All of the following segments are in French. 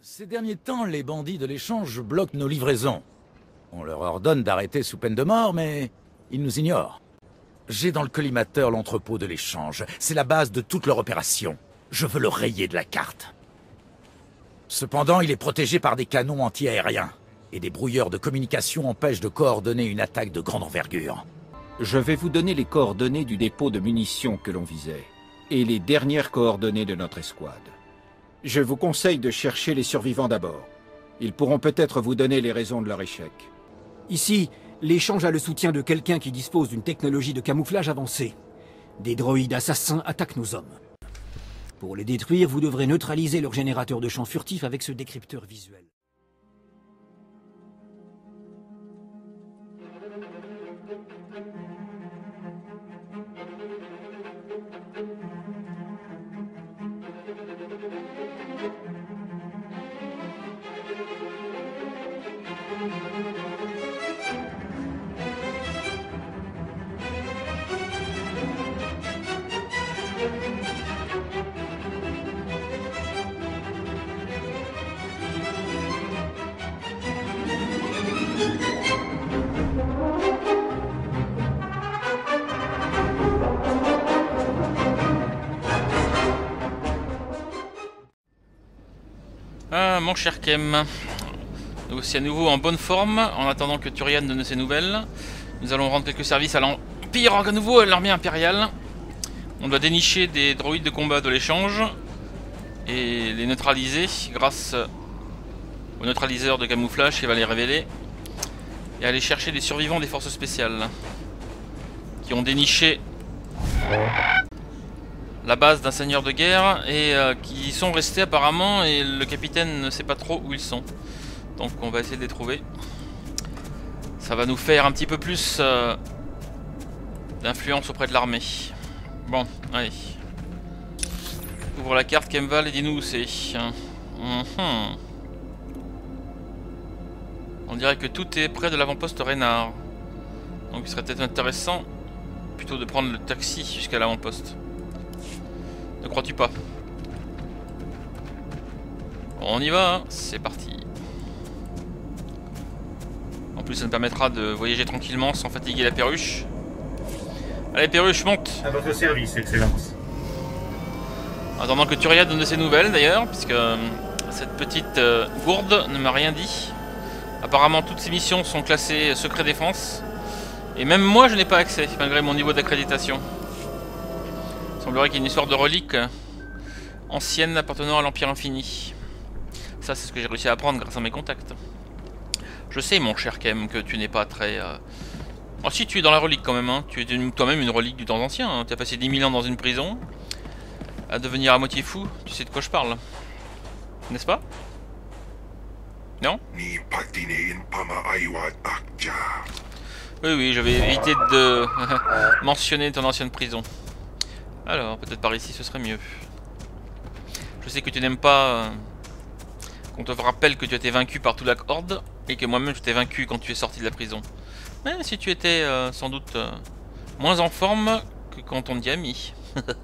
Ces derniers temps, les bandits de l'échange bloquent nos livraisons. On leur ordonne d'arrêter sous peine de mort, mais ils nous ignorent. J'ai dans le collimateur l'entrepôt de l'échange. C'est la base de toute leur opération. Je veux le rayer de la carte. Cependant, il est protégé par des canons anti-aériens. Et des brouilleurs de communication empêchent de coordonner une attaque de grande envergure. Je vais vous donner les coordonnées du dépôt de munitions que l'on visait. Et les dernières coordonnées de notre escouade. Je vous conseille de chercher les survivants d'abord. Ils pourront peut-être vous donner les raisons de leur échec. Ici, l'échange a le soutien de quelqu'un qui dispose d'une technologie de camouflage avancée. Des droïdes assassins attaquent nos hommes. Pour les détruire, vous devrez neutraliser leur générateur de champs furtifs avec ce décrypteur visuel. Ah, mon cher Kem. Nous aussi à nouveau en bonne forme, en attendant que Turian donne ses nouvelles. Nous allons rendre quelques services à l'Empire, à nouveau à l'armée impériale. On doit dénicher des droïdes de combat de l'échange et les neutraliser grâce au neutraliseur de camouflage qui va les révéler. Et aller chercher des survivants des forces spéciales qui ont déniché la base d'un seigneur de guerre et qui sont restés apparemment, et le capitaine ne sait pas trop où ils sont. Donc on va essayer de les trouver. Ça va nous faire un petit peu plus d'influence auprès de l'armée. Bon, allez. Ouvre la carte Kemval et dis-nous où c'est. On dirait que tout est près de l'avant-poste Reynard. Donc il serait peut-être intéressant plutôt de prendre le taxi jusqu'à l'avant-poste. Ne crois-tu pas? On y va, hein. C'est parti. En plus ça nous permettra de voyager tranquillement sans fatiguer la perruche. Allez perruche, monte! À votre service, Excellence. En attendant que Turian donne ses nouvelles d'ailleurs, puisque cette petite gourde ne m'a rien dit. Apparemment toutes ces missions sont classées secret défense. Et même moi je n'ai pas accès, malgré mon niveau d'accréditation. Il semblerait qu'il y ait une histoire de relique ancienne appartenant à l'Empire Infini. Ça, c'est ce que j'ai réussi à apprendre grâce à mes contacts. Je sais, mon cher Kem, que tu n'es pas très... Oh, si, tu es dans la relique quand même, hein. Tu es toi-même une relique du temps ancien. Hein. Tu as passé 10 000 ans dans une prison à devenir à moitié fou. Tu sais de quoi je parle. N'est-ce pas? Non? Oui, oui, je vais éviter de mentionner ton ancienne prison. Alors, peut-être par ici ce serait mieux. Je sais que tu n'aimes pas qu'on te rappelle que tu as été vaincu par toute la horde et que moi-même je t'ai vaincu quand tu es sorti de la prison. Mais si tu étais sans doute moins en forme que quand on t'y a mis.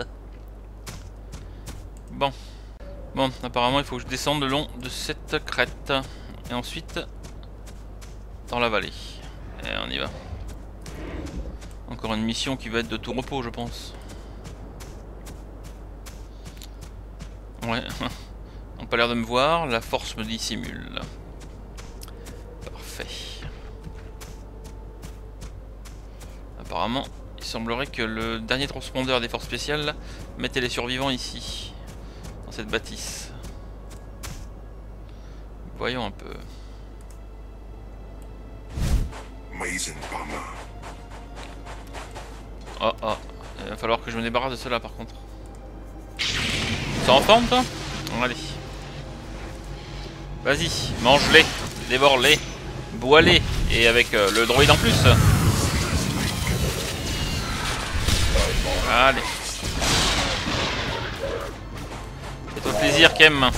Bon. Bon, apparemment il faut que je descende le long de cette crête. Et ensuite, dans la vallée. Et on y va. Encore une mission qui va être de tout repos, je pense. Ouais, on n'a pas l'air de me voir, la force me dissimule. Parfait. Apparemment, il semblerait que le dernier transpondeur des forces spéciales mettait les survivants ici, dans cette bâtisse. Voyons un peu. Oh oh, il va falloir que je me débarrasse de cela par contre. T'es en forme toi? Allez. Vas-y, mange-les, dévore-les, bois-les, et avec le droïde en plus. Allez. Fais-toi plaisir, Kem.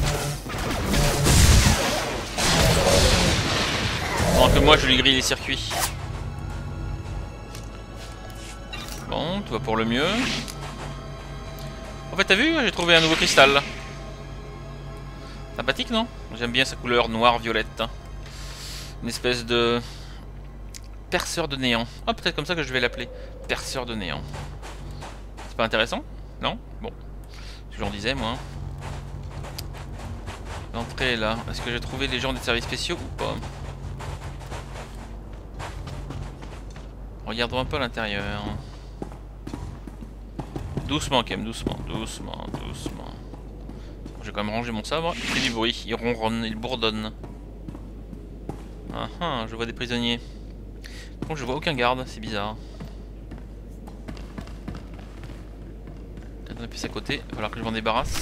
Pendant que moi je lui grille les circuits. Bon, tout va pour le mieux. En fait, t'as vu, j'ai trouvé un nouveau cristal. Sympathique, non? J'aime bien sa couleur noire-violette. Une espèce de... perceur de néant. Ah, peut-être comme ça que je vais l'appeler. Perceur de néant. C'est pas intéressant? Non? Bon. Ce que j'en disais, moi. L'entrée est là. Est-ce que j'ai trouvé les gens des services spéciaux ou pas? Regardons un peu à l'intérieur. Doucement, quand même. Doucement. Je vais quand même ranger mon sabre. Il fait du bruit. Il ronronne. Il bourdonne. Ah ah, je vois des prisonniers. Bon, je vois aucun garde, c'est bizarre. Peut-être on a plus à côté, il va falloir que je m'en débarrasse.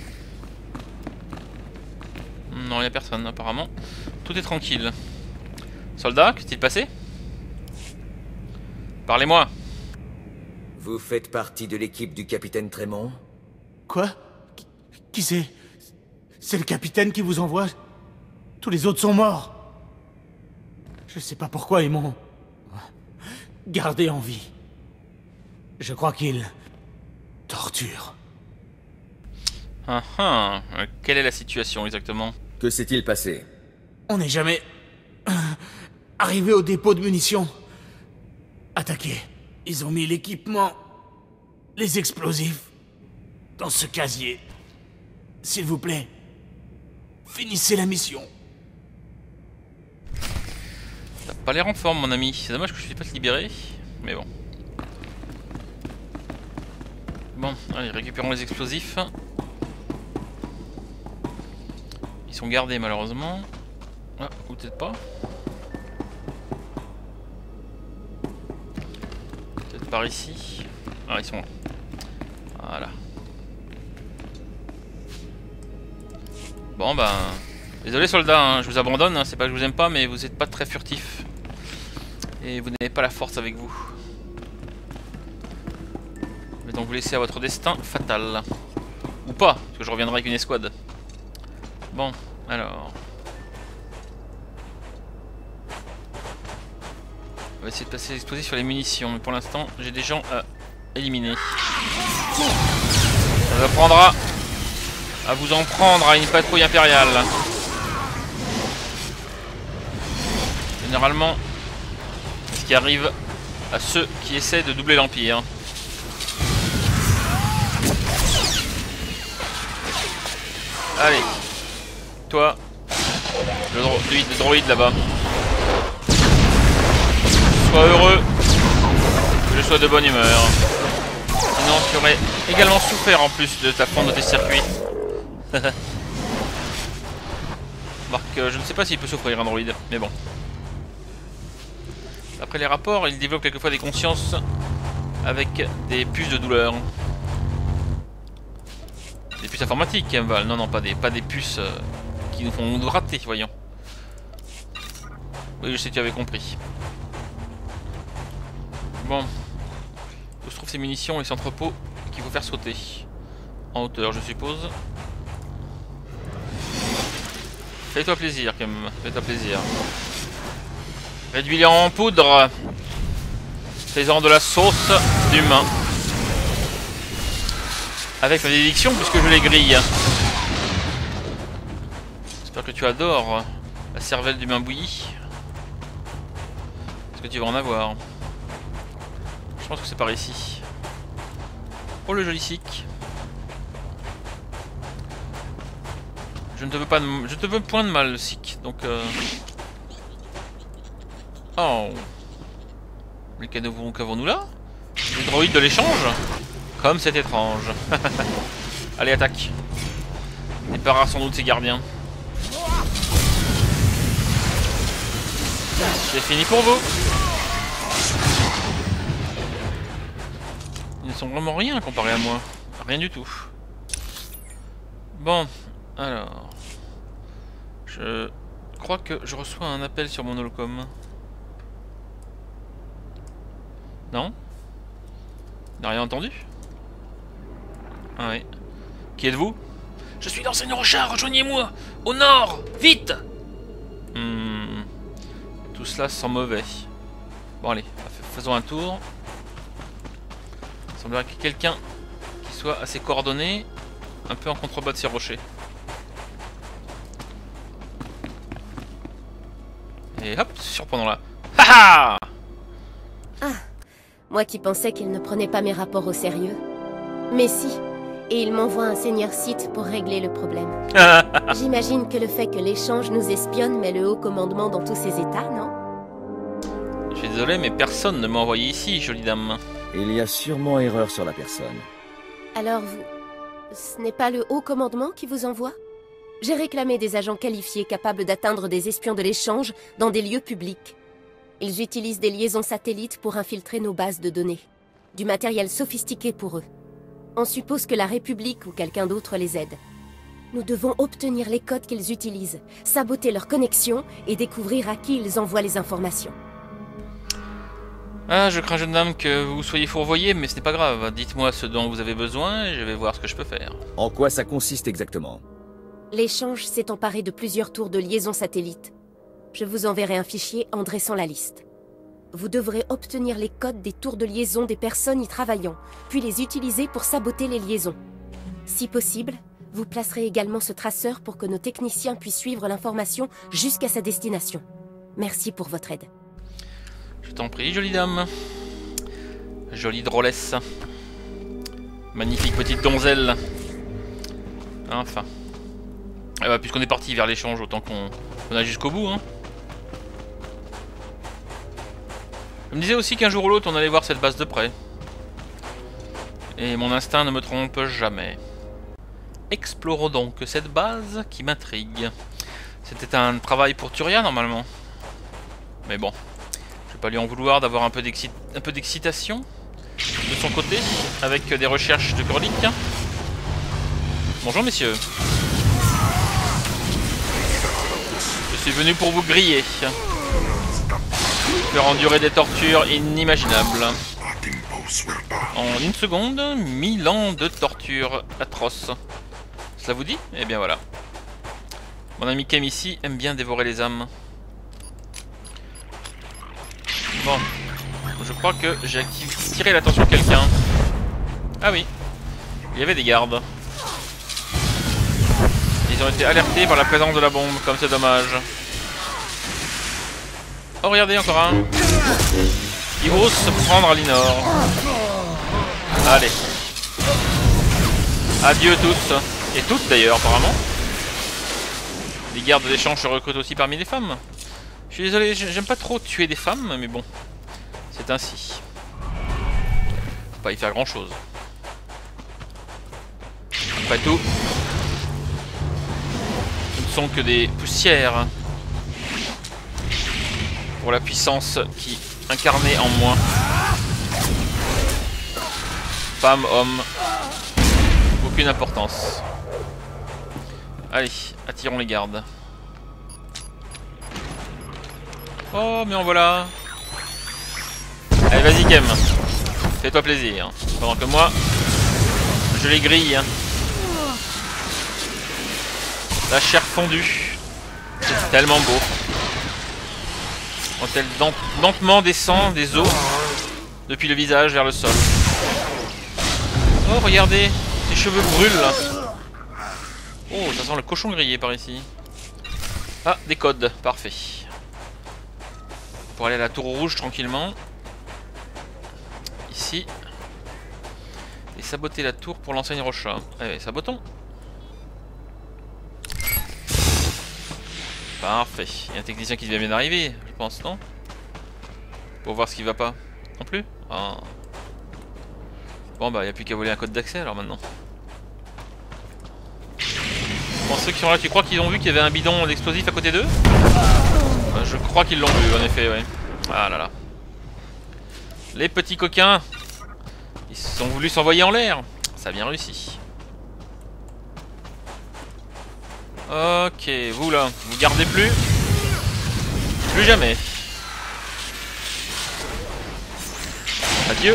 Non, il n'y a personne apparemment. Tout est tranquille. Soldat, qu'est-il passé? Parlez-moi. Vous faites partie de l'équipe du capitaine Trémont? Quoi? Qui c'est? C'est le capitaine qui vous envoie? Tous les autres sont morts. Je sais pas pourquoi ils m'ont... gardé en vie. Je crois qu'ils... torturent. Ah ah, quelle est la situation exactement? Que s'est-il passé? On n'est jamais... arrivé au dépôt de munitions. Attaqué. Ils ont mis l'équipement... les explosifs... dans ce casier. S'il vous plaît... finissez la mission. T'as pas l'air en forme, mon ami. C'est dommage que je puisse pas te libérer. Mais bon. Bon, allez, récupérons les explosifs. Ils sont gardés, malheureusement. Ah, ou peut-être pas. Peut-être par ici. Ah, ils sont là. Voilà. Bon, ben... désolé soldats, hein, je vous abandonne, hein, c'est pas que je vous aime pas, mais vous êtes pas très furtif. Et vous n'avez pas la force avec vous. Je vais donc vous laisser à votre destin fatal. Ou pas, parce que je reviendrai avec une escouade. Bon, alors... on va essayer de passer l'explosif sur les munitions, mais pour l'instant, j'ai des gens à éliminer. Ça vous apprendra à vous en prendre à une patrouille impériale. Généralement, c'est ce qui arrive à ceux qui essaient de doubler l'Empire. Allez, toi, le droïde là-bas. Sois heureux, que je sois de bonne humeur. Sinon, tu aurais également souffert en plus de ta fente de tes circuits. Marc, je ne sais pas s'il peut souffrir un droïde, mais bon. Après les rapports, il développe quelquefois des consciences avec des puces de douleur. Des puces informatiques, hein, Val. Non, non, pas des puces qui nous font nous rater, voyons. Oui, je sais, tu avais compris. Bon. Où se trouvent ces munitions et ces entrepôts qu'il faut faire sauter? En hauteur, je suppose. Fais-toi plaisir, quand même. Fais-toi plaisir. Réduis-les en poudre. Fais-en de la sauce d'humain. Avec ma dédiction, puisque je les grille. J'espère que tu adores la cervelle d'humain bouilli. Est-ce que tu vas en avoir? Je pense que c'est par ici. Oh, le joli sikh. Je ne te veux pas je te veux point de mal, sikh. Donc oh. Mais qu'avons-nous là? Des droïdes de l'échange? Comme c'est étrange. Allez, attaque. Débarrasse sans doute ces gardiens. C'est fini pour vous. Ils ne sont vraiment rien comparé à moi. Rien du tout. Bon, alors... je crois que je reçois un appel sur mon holocom. Non? Il n'a rien entendu? Ah oui. Qui êtes-vous? Je suis l'enseignant Rochard, rejoignez-moi! Au nord! Vite! Tout cela sent mauvais. Bon allez, faisons un tour. Il semblerait qu'il y ait quelqu'un qui soit assez coordonné, un peu en contrebas de ces rochers. Et hop, surprenant là. Haha. Moi qui pensais qu'il ne prenait pas mes rapports au sérieux. Mais si. Et il m'envoie un seigneur Sith pour régler le problème. J'imagine que le fait que l'échange nous espionne met le haut commandement dans tous ses états, non? Je suis désolé, mais personne ne m'a envoyé ici, jolie dame. Il y a sûrement erreur sur la personne. Alors vous... Ce n'est pas le haut commandement qui vous envoie? J'ai réclamé des agents qualifiés capables d'atteindre des espions de l'échange dans des lieux publics. Ils utilisent des liaisons satellites pour infiltrer nos bases de données. Du matériel sophistiqué pour eux. On suppose que la République ou quelqu'un d'autre les aide. Nous devons obtenir les codes qu'ils utilisent, saboter leurs connexions et découvrir à qui ils envoient les informations. Ah, je crains, jeune dame, que vous soyez fourvoyée, mais ce n'est pas grave. Dites-moi ce dont vous avez besoin et je vais voir ce que je peux faire. En quoi ça consiste exactement? L'échange s'est emparé de plusieurs tours de liaison satellite. Je vous enverrai un fichier en dressant la liste. Vous devrez obtenir les codes des tours de liaison des personnes y travaillant, puis les utiliser pour saboter les liaisons. Si possible, vous placerez également ce traceur pour que nos techniciens puissent suivre l'information jusqu'à sa destination. Merci pour votre aide. Je t'en prie, jolie dame. Jolie drôlesse. Magnifique petite donzelle. Enfin. Eh bah, puisqu'on est parti vers l'échange, autant qu'on aille jusqu'au bout, hein. Je me disais aussi qu'un jour ou l'autre, on allait voir cette base de près. Et mon instinct ne me trompe jamais. Explorons donc cette base qui m'intrigue. C'était un travail pour Turia, normalement. Mais bon, je vais pas lui en vouloir d'avoir un peu d'excitation de son côté, avec des recherches de Corlic. Bonjour, messieurs. Je suis venu pour vous griller. Faire endurer des tortures inimaginables. En une seconde, 1000 ans de torture atroces. Cela vous dit? Eh bien voilà. Mon ami Kem ici aime bien dévorer les âmes. Bon. Je crois que j'ai attiré l'attention de quelqu'un. Ah oui. Il y avait des gardes. Ils ont été alertés par la présence de la bombe, comme c'est dommage. Oh, regardez, encore un. Il ose se prendre à Linor. Allez. Adieu tous. Et toutes d'ailleurs, apparemment. Les gardes d'échange se recrutent aussi parmi les femmes. Je suis désolé, j'aime pas trop tuer des femmes, mais bon. C'est ainsi. Faut pas y faire grand chose. Après tout, ce ne sont que des poussières. Pour la puissance qui incarnait en moi. Femme, homme, aucune importance. Allez, attirons les gardes. Oh, mais en voilà. Allez, vas-y, Kem. Fais-toi plaisir. Pendant que moi, je les grille. La chair fondue. C'est tellement beau. Quand elle lentement descend des os depuis le visage vers le sol. Oh, regardez, ses cheveux brûlent là. Oh, ça sent le cochon grillé par ici. Ah, des codes, parfait. Pour aller à la tour rouge tranquillement. Ici. Et saboter la tour pour l'enseigne Rocha. Allez, sabotons. Parfait. Il y a un technicien qui vient bien d'arriver, je pense, non? Pour voir ce qui va pas. Non plus? Ah. Bon bah, il n'y a plus qu'à voler un code d'accès alors maintenant. Bon, ceux qui sont là, tu crois qu'ils ont vu qu'il y avait un bidon d'explosif à côté d'eux? Bah, je crois qu'ils l'ont vu, en effet, ouais. Ah là là. Les petits coquins. Ils ont voulu s'envoyer en l'air. Ça a bien réussi. Ok, vous là, vous gardez plus? Plus jamais. Adieu.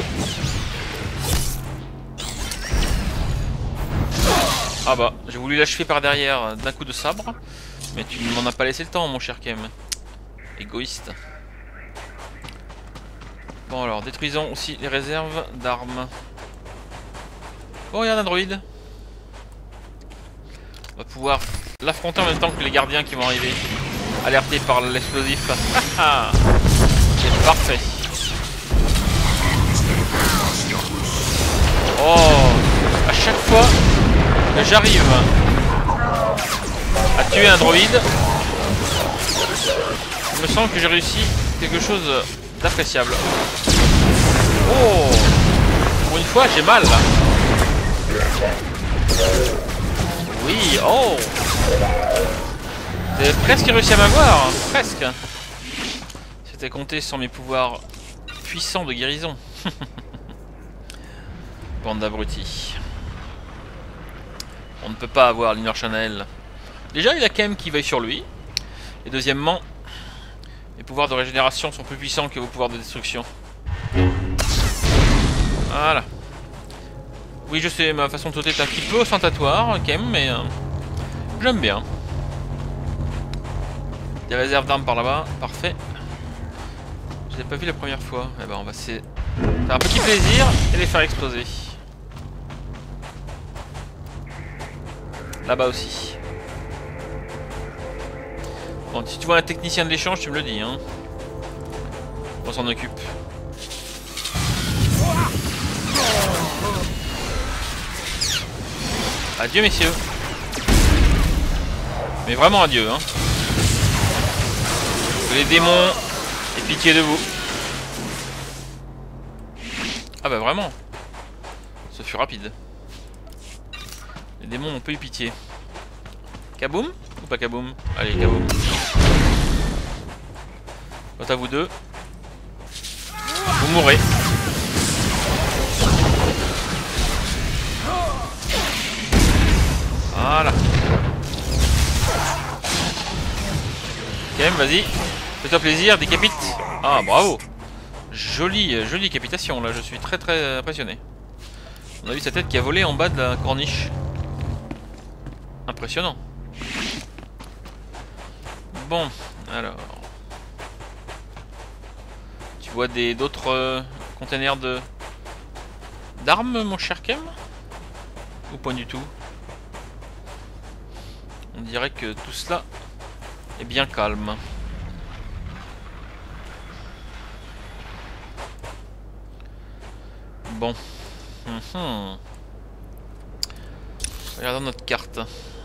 Ah bah, j'ai voulu l'achever par derrière d'un coup de sabre. Mais tu ne m'en as pas laissé le temps, mon cher Kem. Égoïste. Bon alors, détruisons aussi les réserves d'armes. Oh, il y a un androïde. On va pouvoir l'affronter en même temps que les gardiens qui vont arriver. alerté par l'explosif. C'est parfait. Oh, à chaque fois que j'arrive à tuer un droïde, il me semble que j'ai réussi quelque chose d'appréciable. Oh, pour une fois j'ai mal là. Oui, oh, j'ai presque réussi à m'avoir, presque. C'était compté sans mes pouvoirs puissants de guérison. Bande d'abrutis. On ne peut pas avoir Linor Chanel. Déjà, il a quand même qui veille sur lui. Et deuxièmement, les pouvoirs de régénération sont plus puissants que vos pouvoirs de destruction. Voilà. Oui, je sais, ma façon de sauter est un petit peu ostentatoire, quand même, mais j'aime bien. Des réserves d'armes par là-bas, parfait. Je les ai pas vu la première fois. Eh ben, on va essayer de faire un petit plaisir et les faire exploser. Là-bas aussi. Bon, si tu vois un technicien de l'échange, tu me le dis, hein. On s'en occupe. Adieu, messieurs. Mais vraiment adieu, hein. Les démons, aient pitié de vous. Ah bah vraiment. Ce fut rapide. Les démons ont peu eu pitié. Kaboum ou pas kaboum? Allez, kaboum. Quant à vous deux, vous mourrez. Voilà. Ok, vas-y. Fais-toi plaisir, décapite. Ah, bravo. Jolie décapitation, là. Je suis très très impressionné. On a vu sa tête qui a volé en bas de la corniche. Impressionnant. Bon, alors. Tu vois d'autres containers d'armes, mon cher Kem? Ou point du tout? On dirait que tout cela est bien calme. Bon. Regardons notre carte.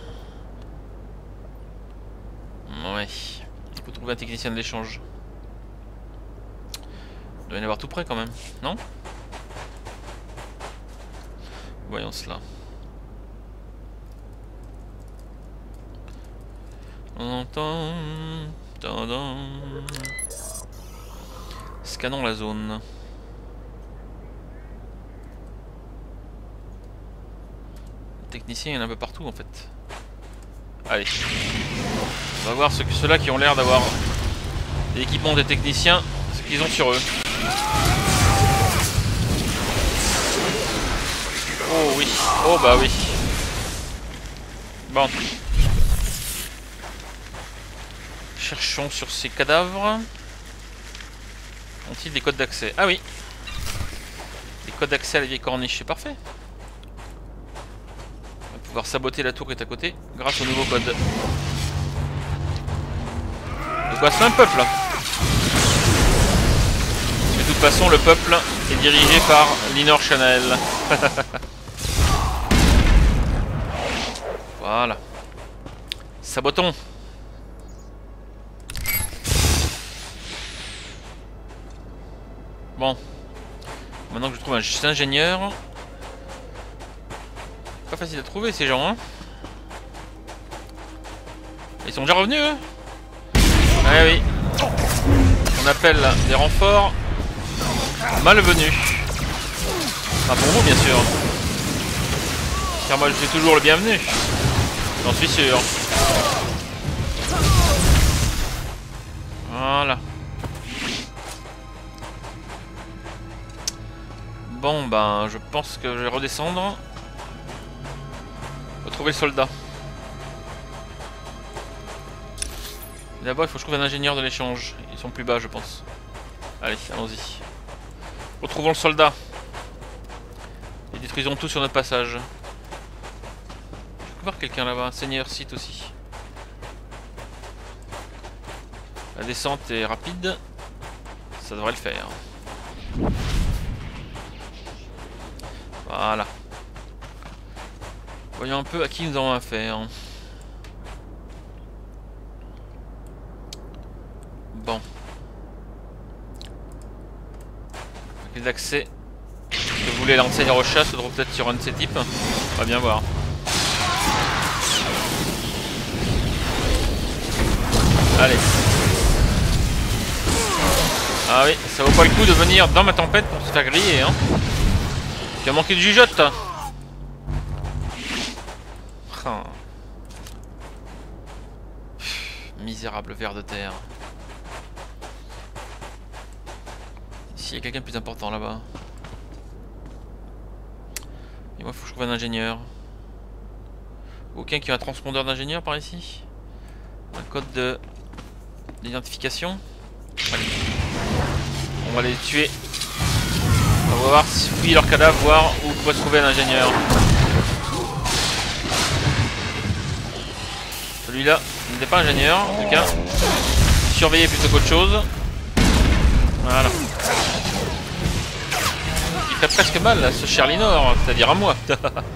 Ouais. Il faut trouver un technicien de l'échange. Il doit y en avoir tout près quand même, non? Voyons cela. On entend... Scannons la zone. Technicien, il y en a un peu partout en fait. Allez. On va voir ceux-là qui ont l'air d'avoir l'équipement des techniciens, ce qu'ils ont sur eux. Oh oui. Oh bah oui. Bon. Cherchons sur ces cadavres. Ont-ils des codes d'accès? Ah oui. Des codes d'accès à la vieille corniche, c'est parfait. On va pouvoir saboter la tour qui est à côté grâce au nouveau code. De quoi c'est un peuple. De toute façon, le peuple est dirigé par Linor Chanel. Voilà. Sabotons. Bon. Maintenant que je trouve un ingénieur. Pas facile à trouver ces gens, hein. Ils sont déjà revenus, eux? Ah oui. On appelle des renforts malvenus. Enfin pour vous bien sûr. Car moi je suis toujours le bienvenu. J'en suis sûr. Voilà. Bon ben je pense que je vais redescendre. Retrouver le soldat. D'abord il faut que je trouve un ingénieur de l'échange. Ils sont plus bas je pense. Allez, allons-y. Retrouvons le soldat. Et détruisons tout sur notre passage. Je peux voir quelqu'un là-bas, un seigneur site aussi. La descente est rapide. Ça devrait le faire. Voilà. Voyons un peu à qui nous avons affaire. Bon. Les accès. Si vous voulez lancer les rechasses, se trouve peut-être sur un de ces types. On va bien voir. Allez. Ah oui, ça vaut pas le coup de venir dans ma tempête pour se faire griller, hein. Tu as manqué de jugeote, toi. Oh. Misérable ver de terre. Ici, il y a quelqu'un de plus important là-bas. Et moi, faut que je trouve un ingénieur. Aucun qui a un transpondeur d'ingénieur par ici? Un code d'identification? Allez. On va les tuer. On va voir si fouiller leur cadavre, voir où pourrait se trouver un ingénieur. Celui-là n'était pas ingénieur, en tout cas. Surveiller plutôt qu'autre chose. Voilà. Il fait presque mal là, ce Charlinor, c'est-à-dire à moi.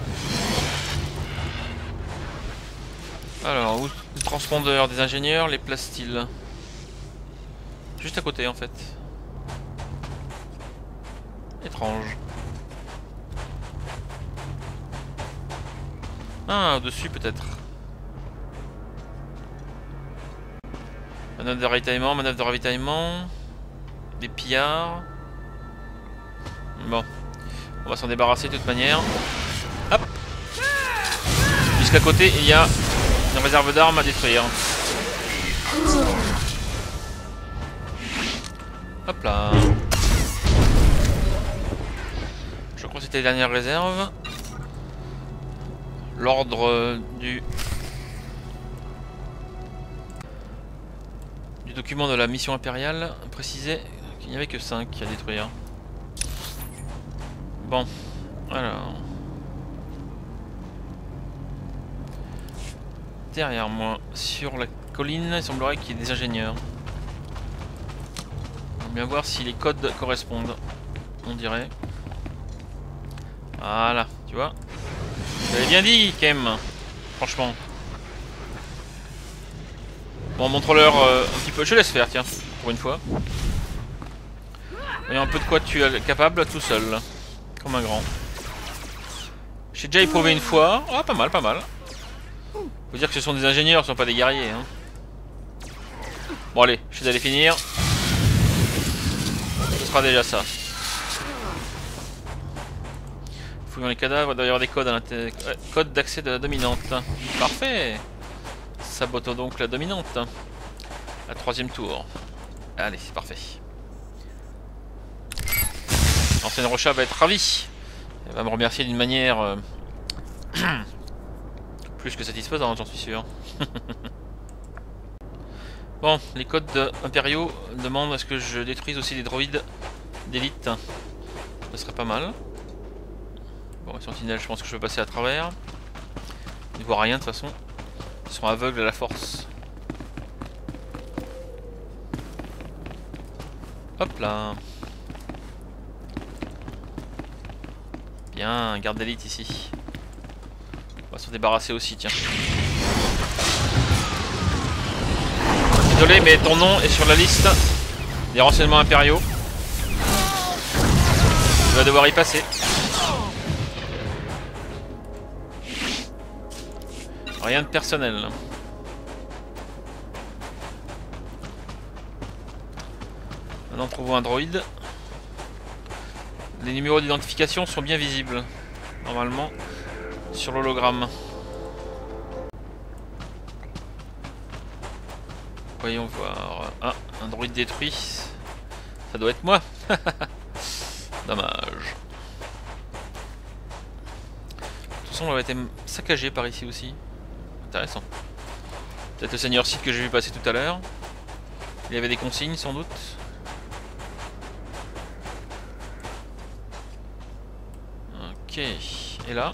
Alors, où le transpondeur des ingénieurs, les place-t-il? Juste à côté en fait. Étrange. Ah, au-dessus peut-être. Manœuvre de ravitaillement, manœuvre de ravitaillement. Des pillards. Bon. On va s'en débarrasser de toute manière. Hop. Jusqu'à côté, il y a une réserve d'armes à détruire. Hop là. Je crois que c'était la dernière réserve. L'ordre du document de la mission impériale précisait qu'il n'y avait que 5 à détruire. Bon, alors. Derrière moi, sur la colline, il semblerait qu'il y ait des ingénieurs. On va bien voir si les codes correspondent. On dirait. Voilà, tu vois. J'avais bien dit, Kem. Franchement. Bon, montre-leur un petit peu. Je laisse faire, tiens, pour une fois. Voyons un peu de quoi tu es capable tout seul. Comme un grand. J'ai déjà éprouvé une fois. Ah, pas mal, pas mal. Faut dire que ce sont des ingénieurs, ce sont pas des guerriers. Hein. Bon, allez, je vais aller finir. Ce sera déjà ça. Fouillons les cadavres, il doit y avoir des codes à l'intérieur. Code d'accès de la dominante. Parfait. Sabotons donc la dominante. La 3e tour. Allez, c'est parfait. L'ancienne Rocha va être ravie. Elle va me remercier d'une manière plus que satisfaisante, j'en suis sûr. Bon, les codes impériaux demandent à ce que je détruise aussi des droïdes d'élite. Ce serait pas mal. Bon, les sentinelles, je pense que je peux passer à travers. Ils ne voient rien de toute façon. Ils sont aveugles à la force. Hop là. Bien, garde d'élite ici. On va s'en débarrasser aussi, tiens. Désolé, mais ton nom est sur la liste des renseignements impériaux. Tu vas devoir y passer. Rien de personnel. Maintenant, trouvons un droïde. Les numéros d'identification sont bien visibles, normalement, sur l'hologramme. Voyons voir. Ah, un droïde détruit. Ça doit être moi. Dommage. De toute façon, on avait été saccagé par ici aussi. Intéressant. Peut-être le seigneur Sith que j'ai vu passer tout à l'heure. Il y avait des consignes sans doute. Ok. Et là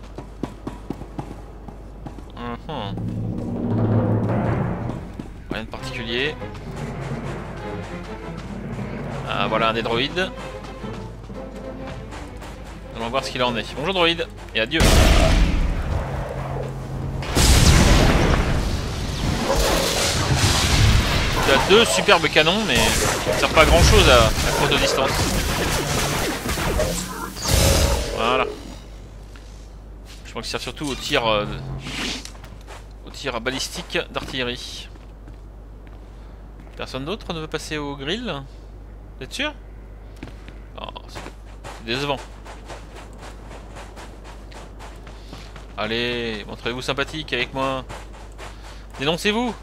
rien de particulier. Ah, voilà un des droïdes. Allons voir ce qu'il en est. Bonjour droïde, et adieu. Tu as 2 superbes canons, mais ça ne sert pas à grand chose à courte distance. Voilà. Je crois qu'il sert surtout au tir balistique d'artillerie. Personne d'autre ne veut passer au grill? Vous êtes sûr? Oh, c'est décevant. Allez, montrez-vous sympathique avec moi. Dénoncez-vous.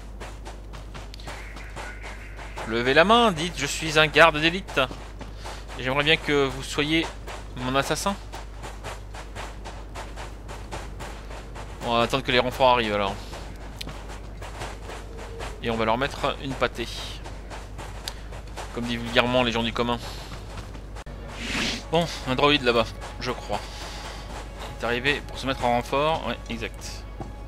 Levez la main, dites je suis un garde d'élite. J'aimerais bien que vous soyez mon assassin. On va attendre que les renforts arrivent alors. Et on va leur mettre une pâtée. Comme dit vulgairement les gens du commun. Bon, un droïde là-bas, je crois. Il est arrivé pour se mettre en renfort. Ouais, exact.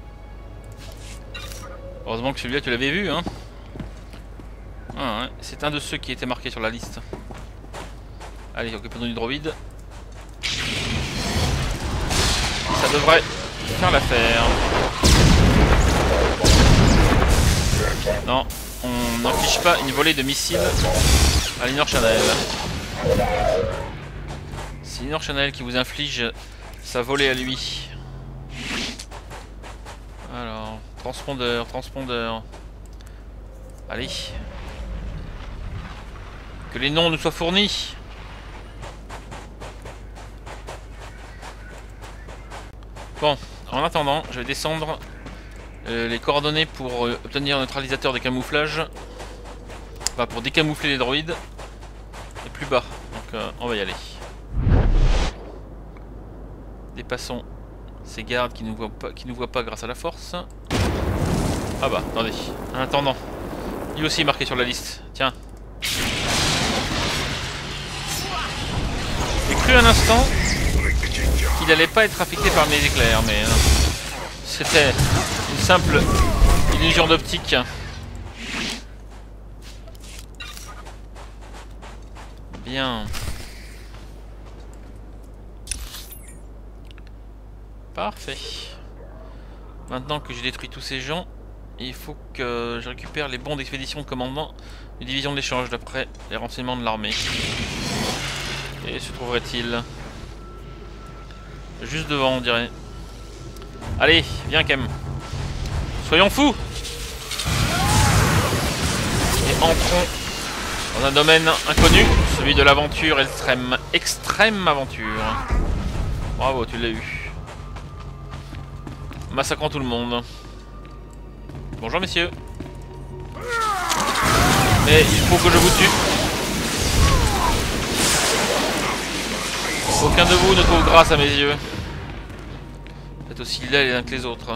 Heureusement que celui-là tu l'avais vu, hein. Ah, ouais. C'est un de ceux qui était marqué sur la liste. Allez, occupons-nous du droïde. Ça devrait faire l'affaire. Non, on n'empêche pas une volée de missiles à Linor Chanel. C'est Linor Chanel qui vous inflige sa volée à lui. Alors, transpondeur, transpondeur. Allez. Que les noms nous soient fournis. Bon, en attendant, je vais descendre les coordonnées pour obtenir un neutralisateur de camouflage. Enfin, pour décamoufler les droïdes. Et plus bas. Donc on va y aller. Dépassons ces gardes qui nous voient pas grâce à la force. Ah bah, attendez. En attendant. Lui aussi est marqué sur la liste. Tiens. J'ai cru un instant qu'il n'allait pas être affecté par mes éclairs, mais c'était une simple illusion d'optique. Bien. Parfait. Maintenant que j'ai détruit tous ces gens, il faut que je récupère les bons d'expédition de commandement de division de l'échange d'après les renseignements de l'armée. Et se trouverait-il juste devant, on dirait. Allez, viens Kem. Soyons fous. Et entrons dans un domaine inconnu, celui de l'aventure extrême. Extrême aventure. Bravo, tu l'as eu. Massacrant tout le monde. Bonjour messieurs. Mais il faut que je vous tue. Aucun de vous ne trouve grâce à mes yeux. Vous êtes aussi laids les uns que les autres.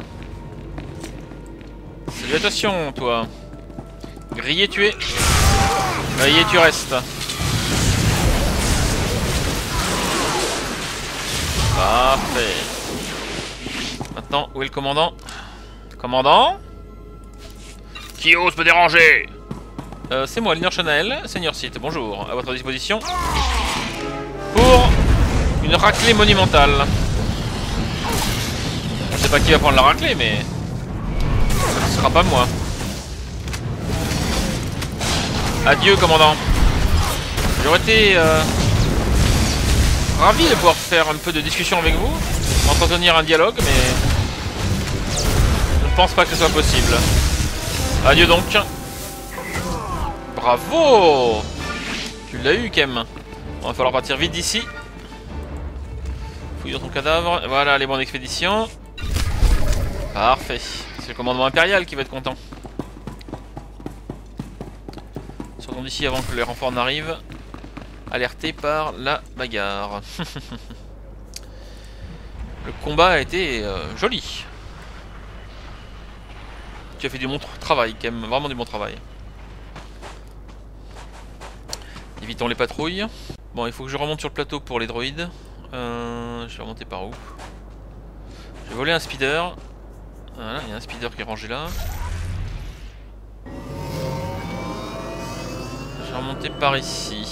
Salutations, toi. Grillé, tué. Grillé, tu restes. Parfait. Maintenant, où est le commandant? Commandant? Qui ose me déranger? C'est moi, Linor Chanel, Seigneur Sith. Bonjour, à votre disposition. Pour une raclée monumentale. Je sais pas qui va prendre la raclée, mais ce sera pas moi. Adieu, commandant. J'aurais été ravi de pouvoir faire un peu de discussion avec vous, entretenir un dialogue, mais je ne pense pas que ce soit possible. Adieu donc. Bravo. Tu l'as eu, Kem. Bon, va falloir partir vite d'ici. Fouille dans ton cadavre. Voilà les bons d'expédition. Parfait. C'est le commandement impérial qui va être content. Sortons d'ici avant que les renforts n'arrivent. Alerté par la bagarre. Le combat a été joli. Tu as fait du bon travail, Kem. Vraiment du bon travail. Évitons les patrouilles. Bon, il faut que je remonte sur le plateau pour les droïdes. Je vais remonter par où? J'ai volé un speeder. Voilà, il y a un speeder qui est rangé là. Je vais monter par ici.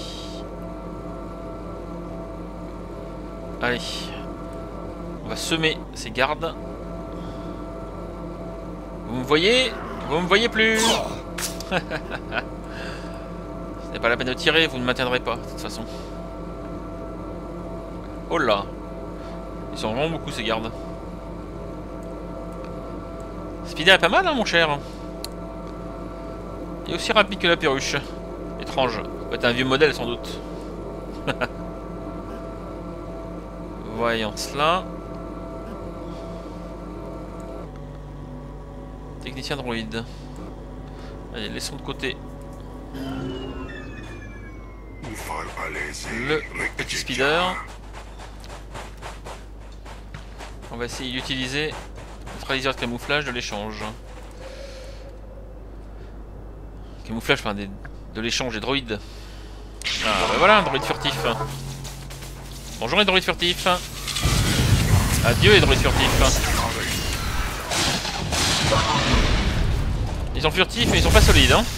Allez. On va semer ces gardes. Vous me voyez? Vous me voyez plus? Ce n'est pas la peine de tirer, vous ne m'atteindrez pas, de toute façon. Oh là! Ils sont vraiment beaucoup ces gardes. Spider est pas mal, hein, mon cher. Il est aussi rapide que la perruche. Étrange. Ouais, t'es un vieux modèle, sans doute. Voyons cela. Technicien droïde. Allez, laissons de côté le petit speeder. On va essayer d'utiliser le neutraliseur de camouflage de l'échange. Camouflage, enfin de l'échange des droïdes. Ah bah voilà, un droïde furtif. Bonjour les droïdes furtifs. Adieu les droïdes furtifs. Ils sont furtifs mais ils sont pas solides, hein.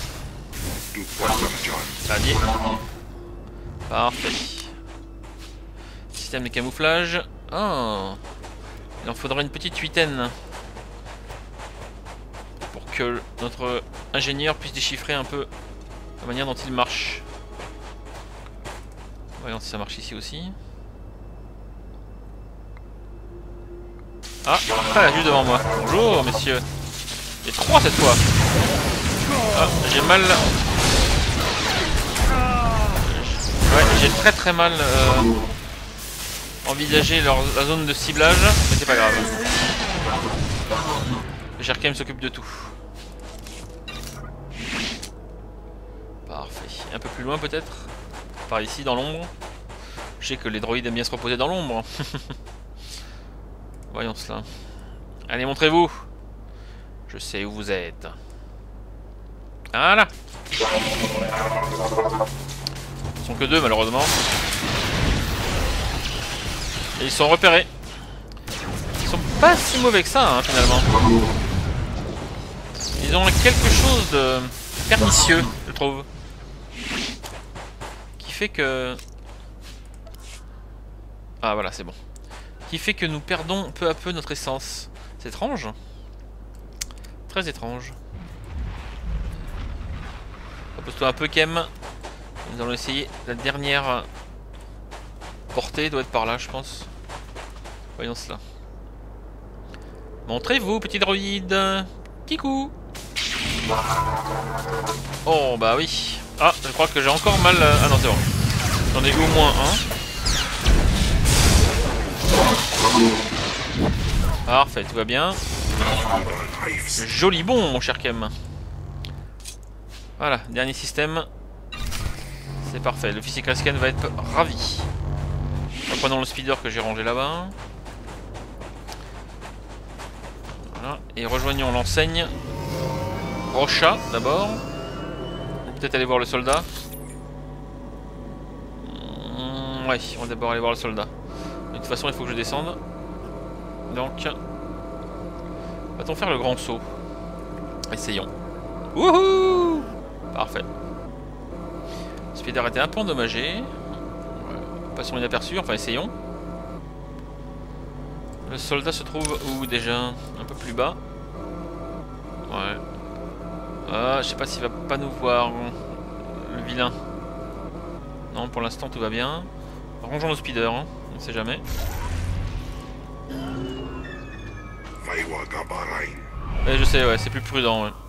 Adieu. Parfait. Système de camouflage. Oh. Il en faudra une petite huitaine pour que notre ingénieur puisse déchiffrer un peu la manière dont il marche. Voyons si ça marche ici aussi. Ah, juste devant moi. Bonjour messieurs. Il y a 3 cette fois. Ah, j'ai mal. Ouais, j'ai très mal envisagé la zone de ciblage, mais c'est pas grave. Le Jerkem s'occupe de tout. Parfait. Un peu plus loin peut-être. Par ici dans l'ombre. Je sais que les droïdes aiment bien se reposer dans l'ombre. Voyons cela. Allez, montrez-vous. Je sais où vous êtes. Voilà. Ils sont que 2 malheureusement. Et ils sont repérés. Ils sont pas si mauvais que ça hein, finalement. Ils ont quelque chose de pernicieux, je trouve. Qui fait que... Ah voilà, c'est bon. Qui fait que nous perdons peu à peu notre essence. C'est étrange. Très étrange. Repose-toi un peu, Kem. Nous allons essayer la dernière portée. Doit être par là, je pense. Voyons cela. Montrez-vous, petit droïde. Kikou. Oh, bah oui. Ah, je crois que j'ai encore mal... Ah non, c'est bon. J'en ai eu au moins un. Parfait, tout va bien. Joli bon, mon cher Kem. Voilà, dernier système. C'est parfait, l'officier Kresken va être ravi. Reprenons le speeder que j'ai rangé là-bas. Voilà, et rejoignons l'enseigne Rocha d'abord. Peut-être aller voir le soldat. Ouais, on va d'abord aller voir le soldat. De toute façon, il faut que je descende. Donc, va-t-on faire le grand saut? Essayons. Wouhou! Parfait. Le speeder était un peu endommagé. Passons inaperçu, enfin essayons. Le soldat se trouve où déjà? Un peu plus bas. Ouais. Ah, je sais pas s'il va pas nous voir. Le vilain. Non, pour l'instant tout va bien. Rangeons le speeder, hein. On ne sait jamais. Ouais, je sais, ouais, c'est plus prudent. Ouais.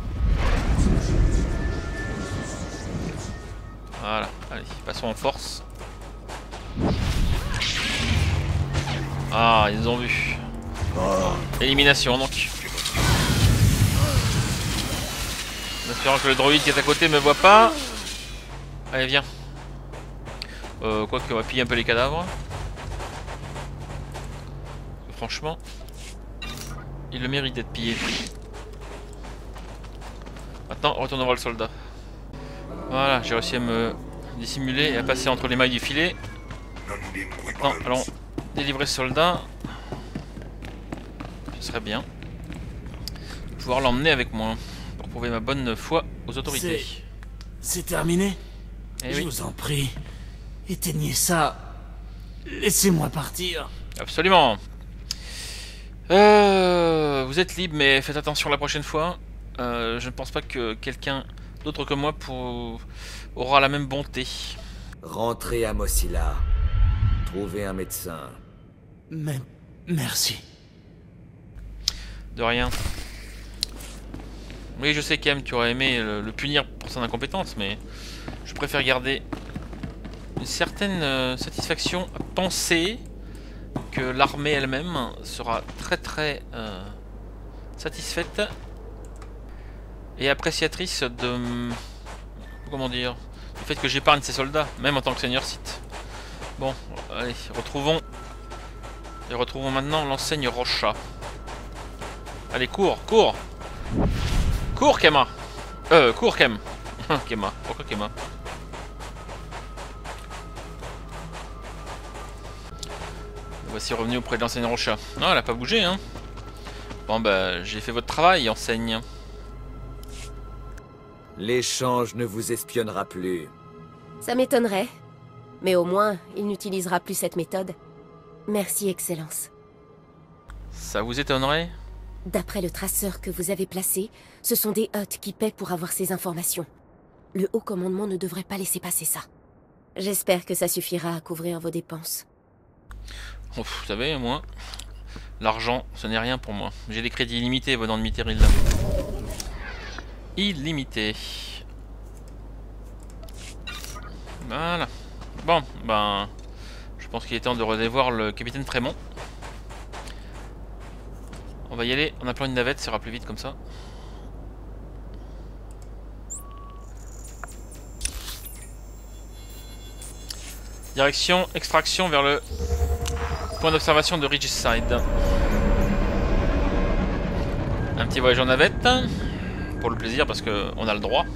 Voilà, allez, passons en force. Ah, ils ont vu. Élimination donc. En espérant que le droïde qui est à côté me voit pas. Allez, viens. Quoique, on va piller un peu les cadavres. Franchement, il le mérite d'être pillé. Maintenant, retournons voir le soldat. Voilà, j'ai réussi à me dissimuler et à passer entre les mailles du filet. Maintenant, allons délivrer ce soldat. Ce serait bien. Pouvoir l'emmener avec moi pour prouver ma bonne foi aux autorités. C'est terminé? Eh Je oui. vous en prie, éteignez ça. Laissez-moi partir. Absolument. Vous êtes libre, mais faites attention la prochaine fois. Je ne pense pas que quelqu'un d'autre que moi aura la même bonté. Rentrez à Mosilla. Trouvez un médecin. Mais merci. De rien. Oui, je sais qu'Em, tu aurais aimé le punir pour son incompétence, mais je préfère garder une certaine satisfaction à penser que l'armée elle-même sera très satisfaite et appréciatrice de... comment dire, du fait que j'épargne ses soldats, même en tant que seigneur Sith. Bon, allez, retrouvons maintenant l'enseigne Rocha. Allez, cours, cours! Cours, Kema! Cours, Kem! Kema, pourquoi Kema? Voici revenu auprès de l'enseigne Rocha. Non, elle a pas bougé, hein. Bon, bah, j'ai fait votre travail, enseigne. L'échange ne vous espionnera plus. Ça m'étonnerait. Mais au moins, il n'utilisera plus cette méthode. Merci, Excellence. Ça vous étonnerait? D'après le traceur que vous avez placé, ce sont des Hutt qui paient pour avoir ces informations. Le haut commandement ne devrait pas laisser passer ça. J'espère que ça suffira à couvrir vos dépenses. Oh, vous savez, moi, l'argent, ce n'est rien pour moi. J'ai des crédits illimités venant de Mithril. Illimité. Voilà. Bon, ben... je pense qu'il est temps de redévoir le capitaine Trémont. On va y aller en appelant une navette, ça ira plus vite comme ça. Direction, extraction vers le point d'observation de Ridgeside. Un petit voyage en navette. Pour le plaisir, parce qu'on a le droit.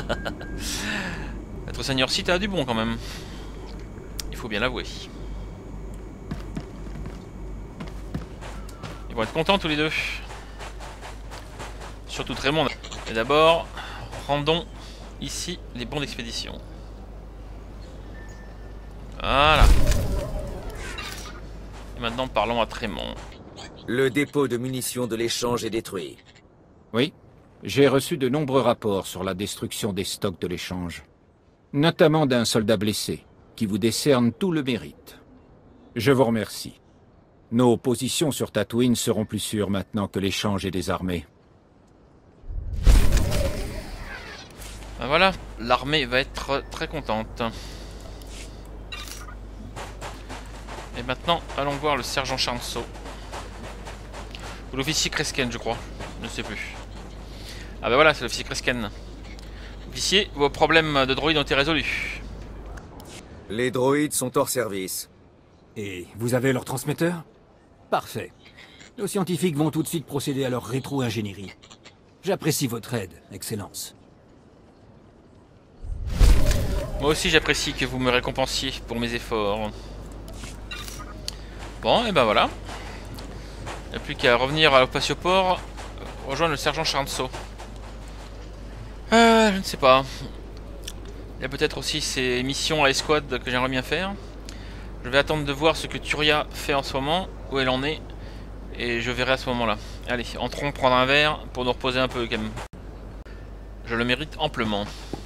Être seigneur Sith a du bon quand même. Il faut bien l'avouer. Ils vont être contents tous les deux. Surtout Trémont. Et d'abord, rendons ici les bons d'expédition. Voilà. Et maintenant parlons à Trémont. Le dépôt de munitions de l'échange est détruit. Oui, j'ai reçu de nombreux rapports sur la destruction des stocks de l'échange. Notamment d'un soldat blessé, qui vous décerne tout le mérite. Je vous remercie. Nos positions sur Tatooine seront plus sûres maintenant que l'échange est désarmé. Ben voilà, l'armée va être très contente. Et maintenant, allons voir le sergent Charnceau. Ou l'officier Kresken, je crois. Je ne sais plus. Ah ben voilà, c'est l'officier Kresken. Officier, vos problèmes de droïdes ont été résolus. Les droïdes sont hors service. Et vous avez leur transmetteur? Parfait. Nos scientifiques vont tout de suite procéder à leur rétro-ingénierie. J'apprécie votre aide, Excellence. Moi aussi j'apprécie que vous me récompensiez pour mes efforts. Bon, et ben voilà. Il n'y a plus qu'à revenir à l'Opatioport, rejoindre le sergent Charnceau. Je ne sais pas. Il y a peut-être aussi ces missions à escouade que j'aimerais bien faire. Je vais attendre de voir ce que Turia fait en ce moment, où elle en est, et je verrai à ce moment-là. Allez, entrons prendre un verre pour nous reposer un peu quand même. Je le mérite amplement.